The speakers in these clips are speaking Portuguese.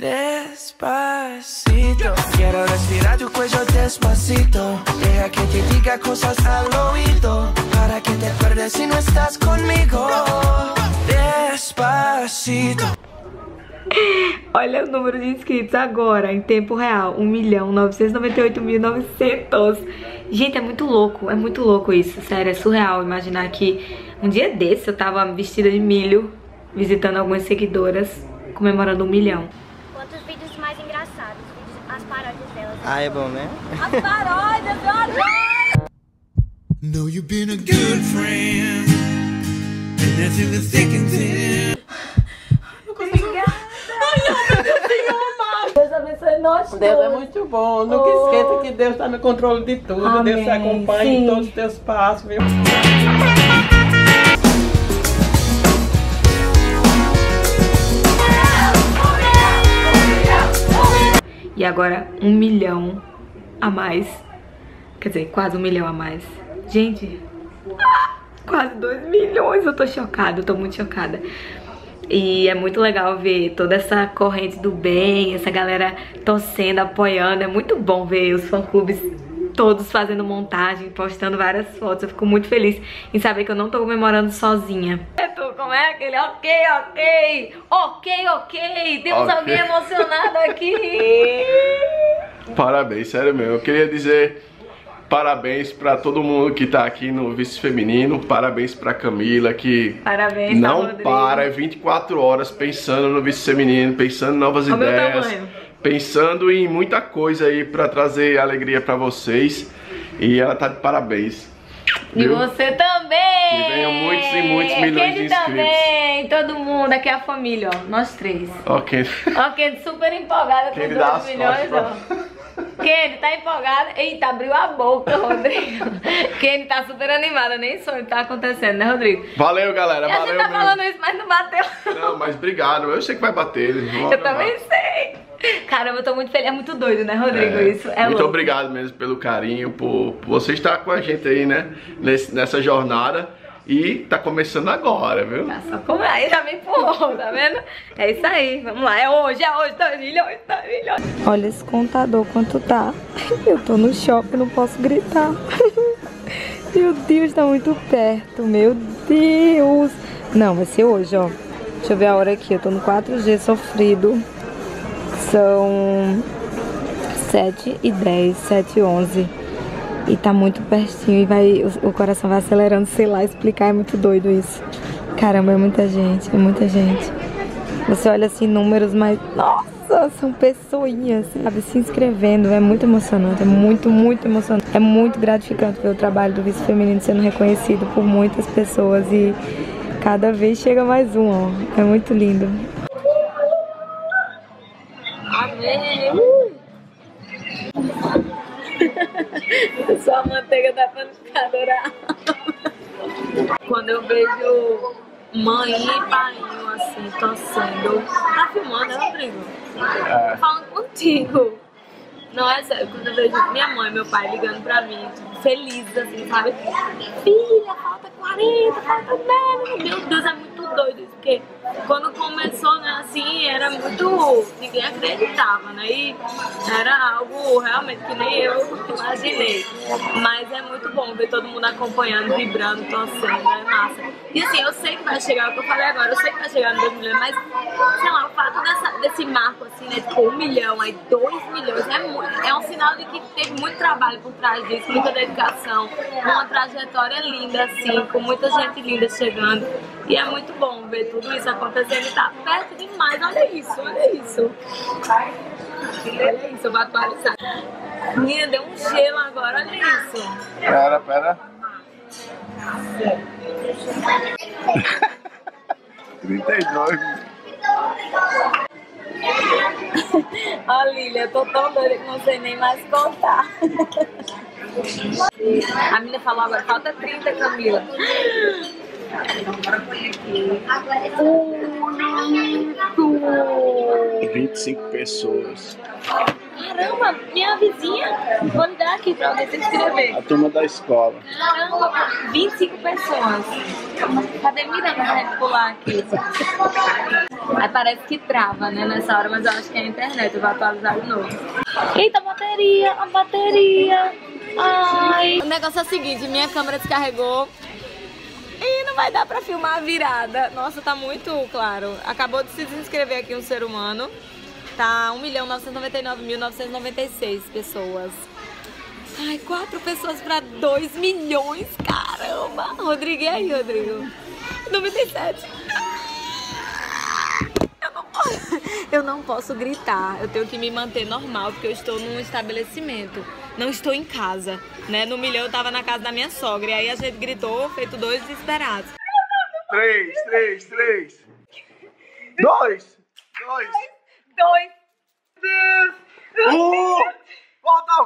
Despacito, quiero respirar tu cuello despacito. Deja que te diga cosas al oído, para que te acuerdes si no estás conmigo. Despacito. Olha o número de inscritos agora, em tempo real, 1.998.900. Gente, é muito louco isso, sério, é surreal imaginar que um dia desse eu tava vestida de milho, visitando algumas seguidoras, comemorando 1 milhão. Quantos vídeos mais engraçados, as paródias delas. Ah, é bom, né? As paródias, eu adoro! Know you've been a good friend, and that's in the thick and thin. Deus abençoe nós. Deus é muito bom. Nunca esqueça que Deus está no controle de tudo. Amém. Deus te acompanha em todos os teus passos, viu? E agora 1 milhão a mais. Quer dizer, quase 1 milhão a mais. Gente, quase 2 milhões. Eu tô chocada, eu tô muito chocada. E é muito legal ver toda essa corrente do bem, essa galera torcendo, apoiando. É muito bom ver os fã-clubes todos fazendo montagem, postando várias fotos. Eu fico muito feliz em saber que eu não tô comemorando sozinha. Como é aquele ok. Temos alguém emocionado aqui. Parabéns, sério mesmo. Eu queria dizer parabéns pra todo mundo que tá aqui no Vice Feminino. Parabéns pra Camila, que Parabéns, não Rodrigo. para, é 24 horas pensando no Vice Feminino, pensando em novas ideias, pensando em muita coisa aí pra trazer alegria pra vocês. E ela tá de parabéns. E viu? você também! Que venham muitos e muitos milhões de inscritos. Também, todo mundo, aqui é a família, ó, nós três. Ok. Ok, super empolgada com Quem 2 dá as milhões, costas ó. Kenny tá empolgada. Eita, abriu a boca, Rodrigo. Kenny tá super animada, nem sonho que tá acontecendo, né, Rodrigo? Valeu, galera, E valeu. a gente tá mesmo. falando isso, mas não bateu. Não, mas obrigado. Eu sei que vai bater. Eles vão Eu também sei. Caramba, eu tô muito feliz. É muito doido, né, Rodrigo? Isso é muito louco. obrigado mesmo pelo carinho, por você estar com a gente aí, né? Nessa jornada. E tá começando agora, viu? Tá só como aí, já me empurrou, tá vendo? É isso aí, vamos lá. É hoje, 2 milhões, 2 milhões. Olha esse contador quanto tá. Eu tô no shopping, não posso gritar. Meu Deus, tá muito perto, meu Deus. Não, vai ser hoje, ó. Deixa eu ver a hora aqui, eu tô no 4G sofrido. São 7h10, 7h11. E tá muito pertinho e o coração vai acelerando, sei lá, explicar, é muito doido isso. Caramba, é muita gente, é muita gente. Você olha assim, números, mas nossa, são pessoinhas, sabe, se inscrevendo. É muito emocionante, é muito emocionante. É muito gratificante ver o trabalho do Vice Feminino sendo reconhecido por muitas pessoas e cada vez chega mais um, ó. É muito lindo. Amém! Eu sou a manteiga da panificadora. Quando eu vejo mãe e pai assim, torcendo. Tá filmando, né, Rodrigo? Tô falando contigo. Não, é sério, quando eu vejo minha mãe e meu pai ligando pra mim, tipo, felizes assim, sabe? Filha, falta 40, falta 10. Meu Deus, é muito doido isso, porque quando começou, né, assim, era muito... ninguém acreditava, né? E era algo realmente que nem eu imaginei. Mas é muito bom ver todo mundo acompanhando, vibrando, torcendo, é massa. E assim, eu sei que vai chegar, o que eu falei agora, eu sei que vai chegar no 2 milhões, mas, sei lá, o fato desse marco, assim, né, tipo 1 milhão, aí 2 milhões, é um sinal de que teve muito trabalho por trás disso, muita dedicação, uma trajetória linda, assim, com muita gente linda chegando. E é muito bom ver tudo isso acontecendo e tá perto demais. Olha isso, olha isso. Olha isso, eu vou atualizar. Menina, deu um gelo agora, olha isso. Pera. 32. Ó, Lília, eu tô tão doida que não sei nem mais contar. A menina falou agora, falta 30, Camila. 25 pessoas. Caramba, minha vizinha. Vou ligar aqui pra alguém se inscrever. A turma da escola. Caramba, 25 pessoas. Cadê Miranda pra gente pular aqui? Aí parece que trava, né, nessa hora, mas eu acho que é a internet, eu vou atualizar de novo. Eita, a bateria. Ai. O negócio é o seguinte, minha câmera descarregou e não vai dar pra filmar a virada. Nossa, tá muito claro. Acabou de se desinscrever aqui um ser humano. Tá 1.999.996 pessoas. Ai, 4 pessoas pra 2 milhões, caramba. Rodrigo, e aí, Rodrigo? 97. Eu não posso gritar, eu tenho que me manter normal, porque eu estou num estabelecimento, não estou em casa, né? No milhão eu tava na casa da minha sogra, e aí a gente gritou, feito 2 desesperados. 3, 2. 2. 1. Volta,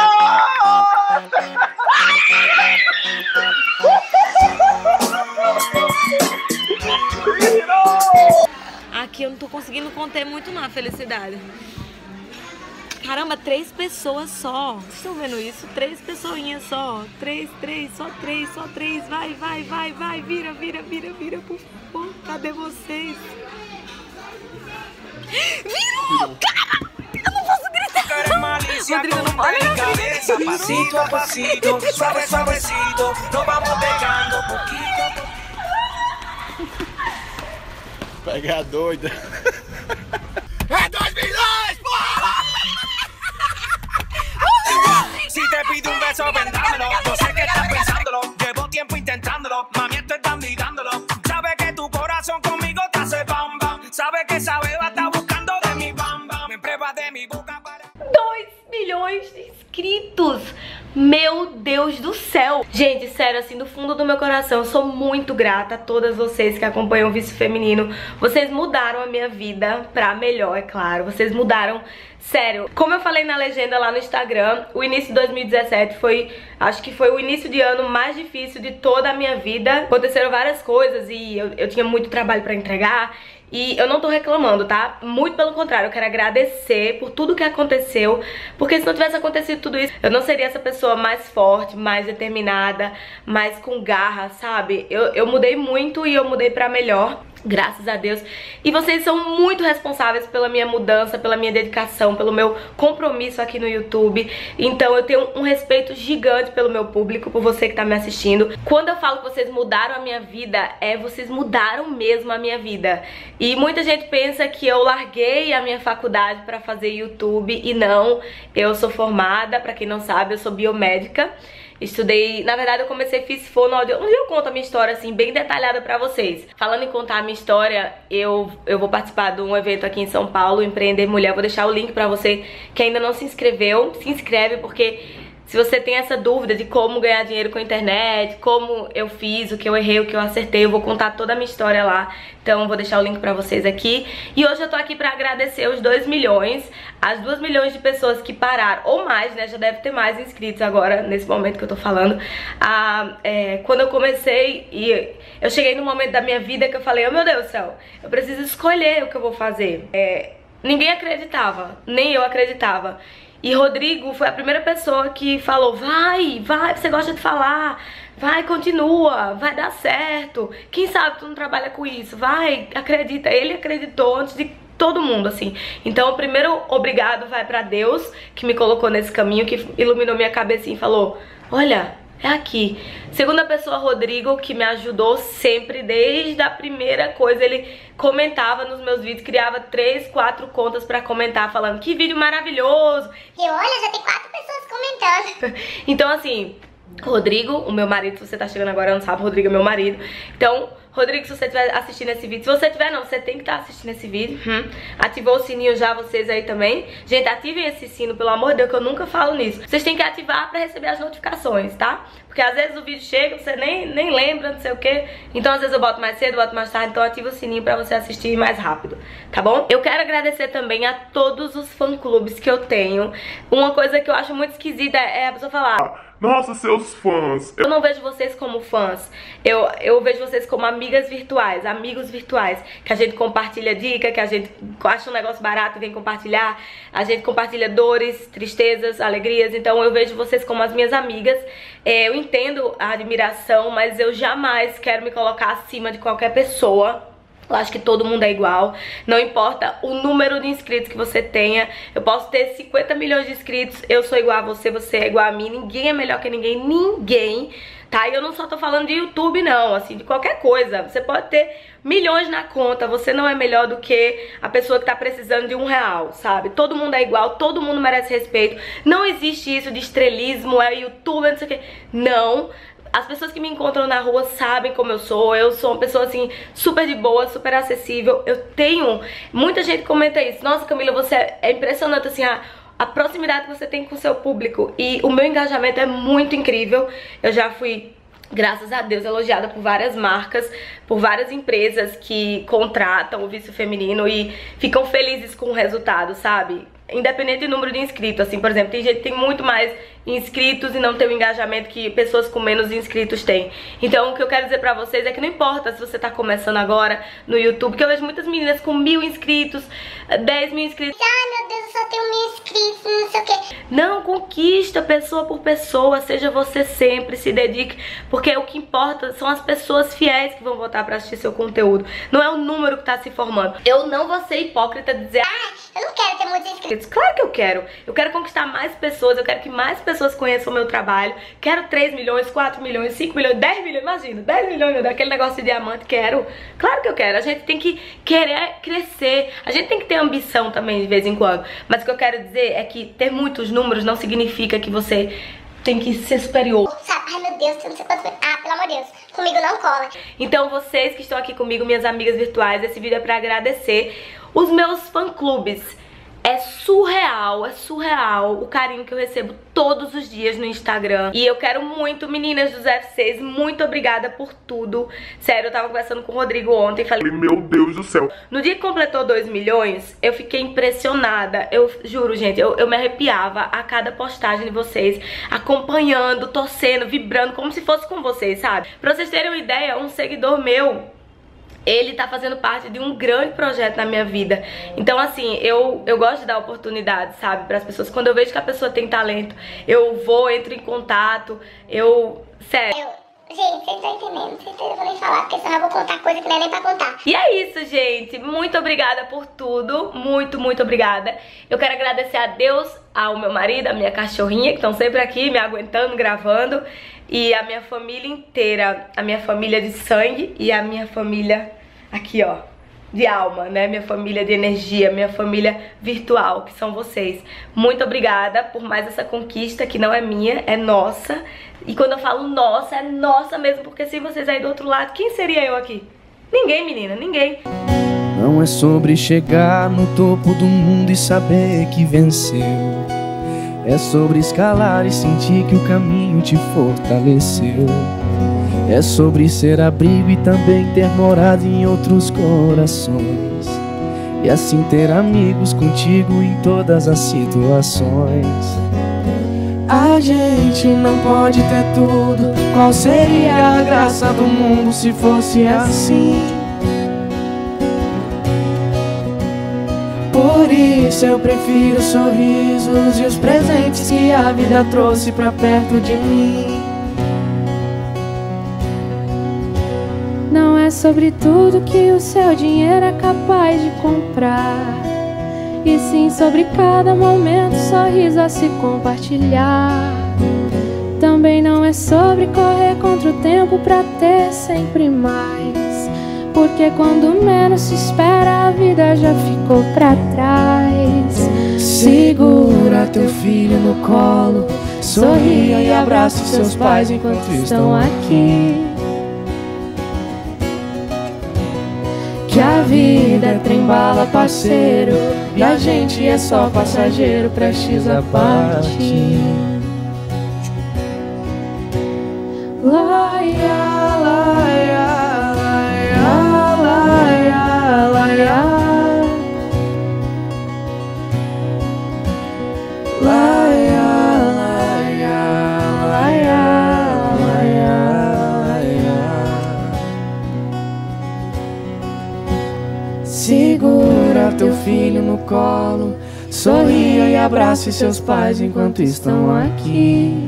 Aqui eu não tô conseguindo conter muito não a felicidade. Caramba, 3 pessoas só. Vocês estão vendo isso? 3 pessoinhas só. 3, só 3. Vai. Vira, por favor. Cadê vocês? Virou! Cara! Eu não posso gritar! Rodrigo, não pode gritar. Pasito a pasito, suavecito, nos vamos pegando poquito. Pega doida. ¡Es 2 millones, porra! Si te pido un beso, vendámelo. Yo sé que estás pensándolo. Llevo tiempo intentándolo. Mami, esto están mirándolo. Sabe que tu corazón conmigo te hace bam bam. Sabe que esa beba está buscando de mi bam bam. Me prueba de mi boca para... 2 milhões de inscritos! Meu Deus do céu! Gente, sério, assim, do fundo do meu coração, eu sou muito grata a todas vocês que acompanham o Vício Feminino. Vocês mudaram a minha vida pra melhor, é claro. Vocês mudaram, sério. Como eu falei na legenda lá no Instagram, o início de 2017 foi, acho que foi o início de ano mais difícil de toda a minha vida. Aconteceram várias coisas e eu tinha muito trabalho pra entregar. E eu não tô reclamando, tá? Muito pelo contrário, eu quero agradecer por tudo que aconteceu, porque se não tivesse acontecido tudo isso, eu não seria essa pessoa mais forte, mais determinada, mais com garra, sabe? Eu mudei muito e eu mudei pra melhor, graças a Deus. E vocês são muito responsáveis pela minha mudança, pela minha dedicação, pelo meu compromisso aqui no YouTube. Então eu tenho um respeito gigante pelo meu público, por você que tá me assistindo. Quando eu falo que vocês mudaram a minha vida, vocês mudaram mesmo a minha vida. E muita gente pensa que eu larguei a minha faculdade pra fazer YouTube, e não. Eu sou formada, pra quem não sabe, eu sou biomédica. Estudei, na verdade eu fiz fonoaudiologia. Um dia eu conto a minha história assim, bem detalhada pra vocês. Falando em contar a minha história, eu vou participar de um evento aqui em São Paulo, Empreender Mulher. Vou deixar o link pra você que ainda não se inscreveu. Se inscreve, porque se você tem essa dúvida de como ganhar dinheiro com a internet, como eu fiz, o que eu errei, o que eu acertei, eu vou contar toda a minha história lá. Então eu vou deixar o link pra vocês aqui. E hoje eu tô aqui pra agradecer os 2 milhões, as 2 milhões de pessoas que pararam, ou mais, né? Já deve ter mais inscritos agora, nesse momento que eu tô falando. Quando eu comecei, e eu cheguei num momento da minha vida que eu falei, oh meu Deus do céu, eu preciso escolher o que eu vou fazer. Ninguém acreditava, nem eu acreditava. E Rodrigo foi a primeira pessoa que falou, vai, você gosta de falar, vai, continua, vai dar certo. Quem sabe tu não trabalha com isso, vai, acredita. Ele acreditou antes de todo mundo, assim. Então o primeiro obrigado vai pra Deus, que me colocou nesse caminho, que iluminou minha cabecinha e falou, olha, é aqui. Segunda pessoa, Rodrigo, que me ajudou sempre, desde a primeira coisa. Ele comentava nos meus vídeos, criava 3, 4 contas pra comentar, falando que vídeo maravilhoso. E olha, já tem 4 pessoas comentando. Então assim, Rodrigo, o meu marido, se você tá chegando agora não sabe, Rodrigo é meu marido. Então, Rodrigo, se você estiver assistindo esse vídeo, se você tiver não, você tem que estar assistindo esse vídeo. Ativou o sininho já, vocês aí também. Gente, ativem esse sino, pelo amor de Deus, que eu nunca falo nisso. Vocês têm que ativar pra receber as notificações, tá? Porque às vezes o vídeo chega, você nem lembra, não sei o que. Então às vezes eu boto mais cedo, boto mais tarde. Então ativa o sininho pra você assistir mais rápido, tá bom? Eu quero agradecer também a todos os fã-clubes que eu tenho. Uma coisa que eu acho muito esquisita é a pessoa falar, nossa, seus fãs. eu não vejo vocês como fãs, eu vejo vocês como amigas virtuais, amigos virtuais, que a gente compartilha dica, que a gente acha um negócio barato e vem compartilhar, a gente compartilha dores, tristezas, alegrias. Então eu vejo vocês como as minhas amigas. Eu entendo a admiração, mas eu jamais quero me colocar acima de qualquer pessoa. Eu acho que todo mundo é igual, não importa o número de inscritos que você tenha. Eu posso ter 50 milhões de inscritos, eu sou igual a você, você é igual a mim. Ninguém é melhor que ninguém, tá? E eu não só tô falando de YouTube não, assim, de qualquer coisa. Você pode ter milhões na conta, você não é melhor do que a pessoa que tá precisando de R$1, sabe? Todo mundo é igual, todo mundo merece respeito. Não existe isso de estrelismo, é youtuber, não sei o que. Não. As pessoas que me encontram na rua sabem como eu sou uma pessoa assim, super de boa, super acessível. Eu tenho, muita gente comenta isso, nossa Camila, você é impressionante assim, a proximidade que você tem com o seu público. E o meu engajamento é muito incrível. Eu já fui, graças a Deus, elogiada por várias marcas, por várias empresas que contratam o Vício Feminino e ficam felizes com o resultado, sabe? Independente do número de inscritos, assim, por exemplo, tem gente que tem muito mais inscritos e não tem o engajamento que pessoas com menos inscritos têm. Então o que eu quero dizer pra vocês é que não importa se você tá começando agora no YouTube, que eu vejo muitas meninas com 1000 inscritos, 10 mil inscritos. Ai meu Deus, eu só tenho 1000 inscritos, não sei o que. Não, conquista pessoa por pessoa, seja você sempre, se dedique, porque o que importa são as pessoas fiéis que vão voltar pra assistir seu conteúdo, não é o número que tá se formando. Eu não vou ser hipócrita de dizer, eu não quero ter muitos inscritos. Claro que eu quero conquistar mais pessoas, eu quero que mais pessoas conheçam o meu trabalho. Quero 3 milhões, 4 milhões, 5 milhões, 10 milhões, imagina, 10 milhões daquele negócio de diamante, quero. Claro que eu quero, a gente tem que querer crescer, a gente tem que ter ambição também de vez em quando. Mas o que eu quero dizer é que ter muitos números não significa que você tem que ser superior. Ai meu Deus, não sei quanto. Pelo amor de Deus, comigo não cola. Então vocês que estão aqui comigo, minhas amigas virtuais, esse vídeo é pra agradecer os meus fã-clubes. É surreal o carinho que eu recebo todos os dias no Instagram. E eu quero muito, meninas dos F6, muito obrigada por tudo. Sério, eu tava conversando com o Rodrigo ontem e falei, meu Deus do céu. No dia que completou 2 milhões, eu fiquei impressionada. Eu juro, gente, eu me arrepiava a cada postagem de vocês, acompanhando, torcendo, vibrando, como se fosse com vocês, sabe? Pra vocês terem uma ideia, um seguidor meu, ele tá fazendo parte de um grande projeto na minha vida. Então assim, eu gosto de dar oportunidade, sabe, pras pessoas. Quando eu vejo que a pessoa tem talento, eu vou, entro em contato, sério. Gente, vocês estão entendendo, vocês não vão nem falar, porque senão eu vou contar coisa que não é nem pra contar. E é isso, gente, muito obrigada por tudo, muito obrigada. Eu quero agradecer a Deus, ao meu marido, a minha cachorrinha, que estão sempre aqui me aguentando, gravando, e a minha família inteira, a minha família de sangue e a minha família aqui, ó, de alma, né? Minha família de energia, minha família virtual, que são vocês. Muito obrigada por mais essa conquista, que não é minha, é nossa. E quando eu falo nossa, é nossa mesmo, porque se vocês aí do outro lado, quem seria eu aqui? Ninguém, menina, ninguém. Não é sobre chegar no topo do mundo e saber que venceu. É sobre escalar e sentir que o caminho te fortaleceu. É sobre ser abrigo e também ter morado em outros corações. E assim ter amigos contigo em todas as situações. A gente não pode ter tudo. Qual seria a graça do mundo se fosse assim? Por isso eu prefiro os sorrisos e os presentes que a vida trouxe pra perto de mim. Não é sobre tudo que o seu dinheiro é capaz de comprar, e sim sobre cada momento, sorriso a se compartilhar. Também não é sobre correr contra o tempo pra ter sempre mais, porque quando menos se espera a vida já ficou pra trás. Segura teu filho no colo, sorria e abrace seus pais enquanto estão aqui. Que a vida é trem-bala, parceiro, e a gente é só passageiro prestes a partir. Laia, laia, laia, laia, laia. Laia, laia, laia, laia. Segura teu filho no colo, sorria e abrace seus pais enquanto estão aqui.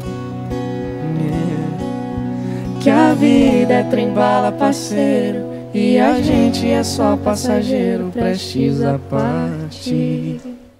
Que a vida é trem-bala, parceiro, e a gente é só passageiro prestes a partir.